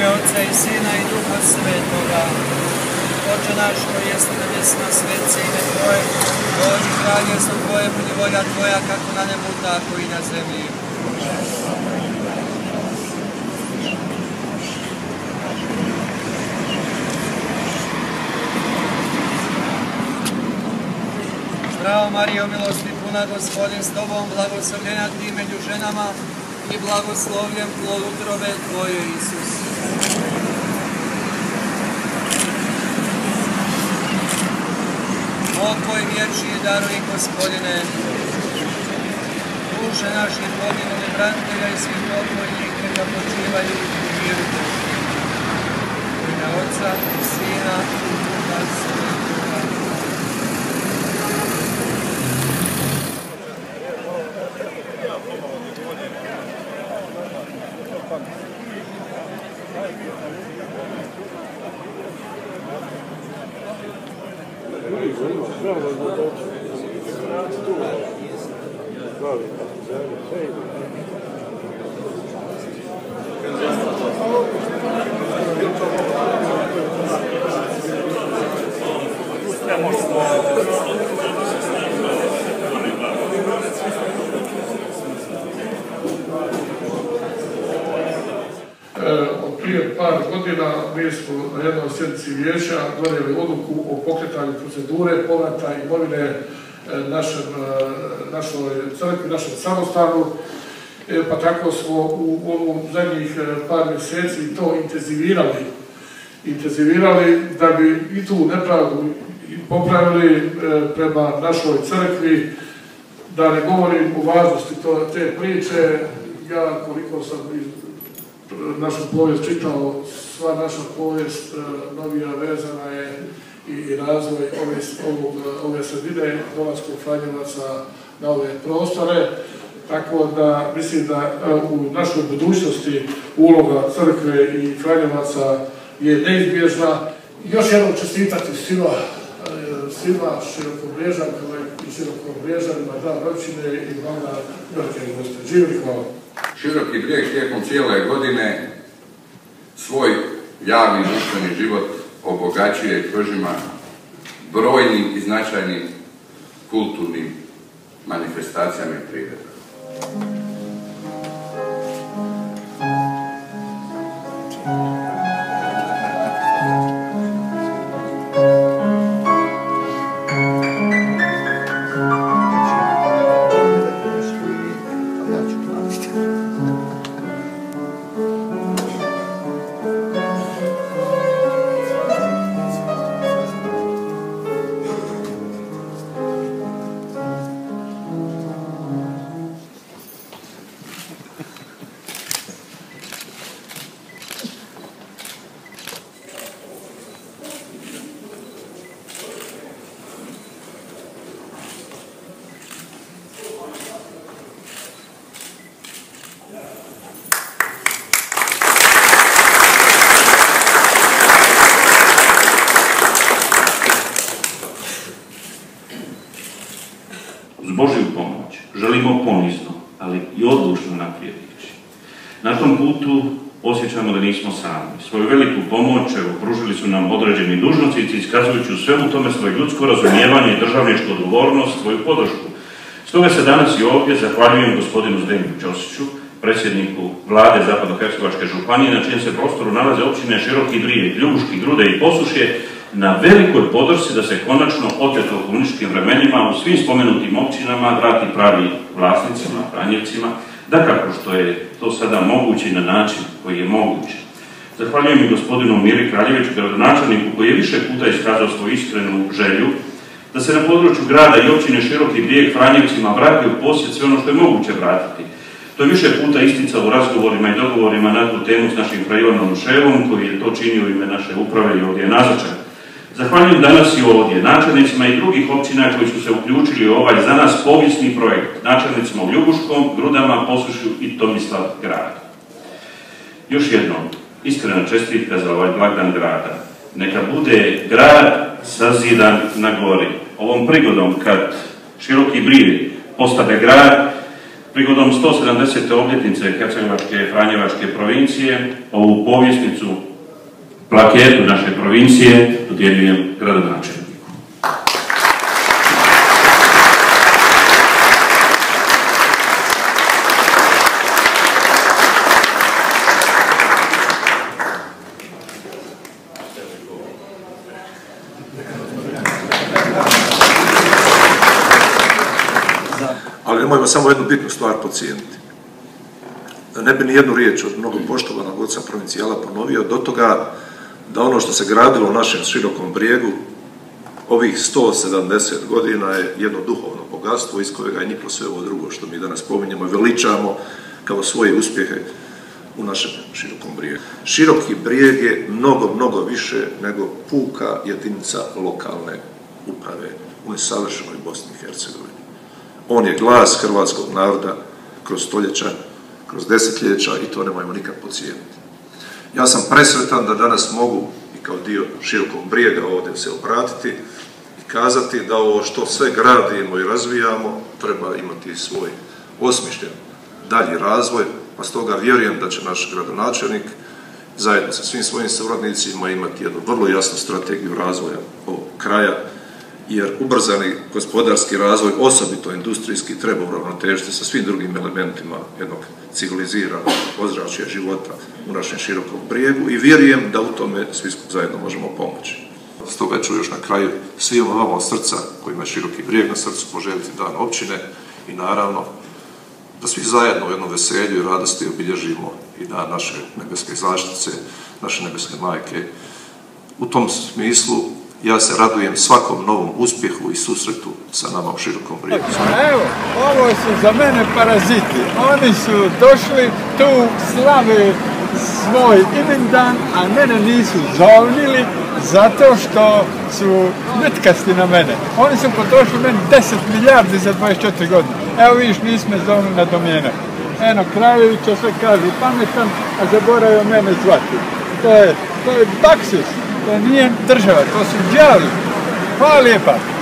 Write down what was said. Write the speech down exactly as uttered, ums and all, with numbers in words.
ime Otca i Sina i Duha Svetoga. Oče naš koji jesi na nebesima, svet se ime Tvoje, dođi kraljevstvo Tvoje, budi volja Tvoja kako na nebu, tako i na zemlji. Zdravo Marijo, milosti puna, Gospodin s Tobom, blagoslovljena Ti među ženama i blagoslovljen plod utrobe Tvoje, Isus. Pokoj vječni daruj, Gospodine, duše naših poginulih branitelja i svih pokojnika da počivaju u miru. U ime Otca i Sina i Duha Svetoga. Prije par godina mi smo na jednoj sjednici vijeća donijeli odluku o pokretanju procedure povrata imovine našem, našoj crkvi, našem samostanu, pa tako smo u ovom zadnjih par mjeseci to intenzivirali, intenzivirali da bi i tu nepravdu popravili prema našoj crkvi, da ne govorim o važnosti te priče. Ja koliko sam našu povijest čitao, sva naša povijest novija vezana je i razvoj ove, ovog, ove sredine, dolaskom Franjevaca na ove prostore, tako da mislim da u našoj budućnosti uloga crkve i Franjevaca je neizbježna. Još jednom čestitati svima, svima Širokobriježankama i Širokobriježanima, dan općine i vama velike goste. Živjeli, hvala. Široki Brijeg tijekom cijele godine svoj javni društveni život obogaćuje i prožima brojnim i značajnim kulturnim manifestacijama i priredbama. Uz Božju pomoć želimo ponizno, ali i odlučno naprijed ići. Na tom putu osjećamo da nismo sami. Svoju veliku pomoć pružili su nam određeni dužnosnici, iskazujući u svemu tome svoje ljudsko razumijevanje i državničku odgovornost, svoju podršku. Stoga se danas i ovdje zahvaljujem gospodinu Zdenku Ćosiću, predsjedniku vlade Zapadnohercegovačke županije, na čijem se prostoru nalaze općine Široki Brijeg, Ljubuški, Grude i Posušje, na velikoj podršci da se konačno oteto u komunističkim vremenima u svim spomenutim općinama vrati pravi vlasnicima, Franjevcima, dakako što je to sada moguće na način koji je moguće. Zahvaljujem i gospodinu Miri Kraljeviću, gradonačelniku, koji je više puta iskazao svoju iskrenu želju da se na području grada i općine Široki Brijeg Franjevcima vrati u posjed sve ono što je moguće vratiti. To je više puta isticao u razgovorima i dogovorima na tu temu s našim Ivanom Ševom, koji je to činio u ime naše uprave i ovdje je nazočan. Zahvaljujem danas i ovdje načelnicima i drugih općina koji su se uključili u ovaj za nas povijesni projekt, načelnicima u Ljubuškom, Grudama, Posušju i Tomislav grad. Još jednom, iskrena čestitka za ovaj blagdan grada. Neka bude grad sazidan na gori. Ovom prigodom kad Široki Brijeg postane grad, prigodom sto sedamdesete obljetnice Hercegovačke i Franjevačke provincije, ovu povjesnicu, plaketu naše provincije dodjeljujem gradonačelniku. Ali nemojmo samo jednu bitnu stvar podcijeniti. Ne bi ni jednu riječ od mnogo poštovanog oca provincijala ponovio do toga da ono što se gradilo u našem Širokom Brijegu ovih sto sedamdeset godina je jedno duhovno bogatstvo iz kojega je niklo sve ovo drugo što mi danas spominjemo i veličamo kao svoje uspjehe u našem Širokom Brijegu. Široki Brijeg je mnogo, mnogo više nego puka jedinica lokalne uprave u nesavršenoj Bosni i Hercegovini. On je glas hrvatskog naroda kroz stoljeća, kroz desetljeća i to nemojmo nikad podcijeniti. Ja sam presretan da danas mogu i kao dio Širokog Brijega ovdje se obratiti i kazati da ovo što sve gradimo i razvijamo treba imati svoj osmišljen dalji razvoj, pa stoga vjerujem da će naš gradonačelnik zajedno sa svim svojim suradnicima imati jednu vrlo jasnu strategiju razvoja ovog kraja, jer ubrzani gospodarski razvoj, osobito industrijski, treba uravnotežiti sa svim drugim elementima jednog civiliziranog ozračja života u našem Širokom Brijegu i vjerujem da u tome svi zajedno možemo pomoći. Stoga ću još na kraju svima vama od srca, kojima je Široki Brijeg na srcu, poželjeti dan općine i naravno da svi zajedno u jednom veselju i radosti obilježimo i dan naše nebeske zaštitice, naše nebeske majke. U tom smislu ja se radujem svakom novom uspjehu i susretu sa nama u Širokom Brijegu. Evo, ovo su za mene paraziti. Oni su došli tu, slave svoj imendan, a mene nisu zovnili zato što su netkasti na mene. Oni su potrošili meni deset milijardi za dvadeset četiri godine. Evo vidiš, nismo zovnili na domjene. Eno, Kraljevića sve kaže pametan, a zaboravio mene zvati. To je, to je baksis. To nije država, to su đavli. Hvala lijepa.